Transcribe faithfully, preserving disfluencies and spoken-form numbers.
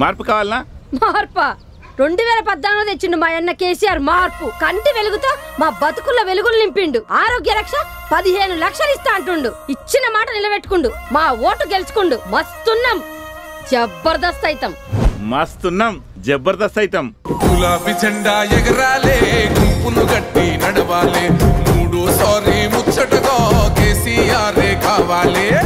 మార్పు కావాలనా? మార్పా? రెండు వేల పద్నాలుగులో తెచ్చిండు మా అన్న కేసీఆర్ మార్పు. కంటి వెలుగుతో మా బతుకుల్లో వెలుగులు నింపిండు. ఆరోగ్య రక్ష పదిహేను లక్షలు ఇస్తా అంటుండు. ఇచ్చిన మాట నిలబెట్టుకుండు. మా ఓటు గెలుచుకుండు. మస్తున్నాం, జబర్దస్త్ అయితం. మస్తున్నాం, జబర్దస్త్ అయితం. గులాబీ జెండా ఎగరాలే, గుంపులు గట్టి నడవాలే, మూడు సారి ముచ్చటగా కేసీఆర్ కావాలే.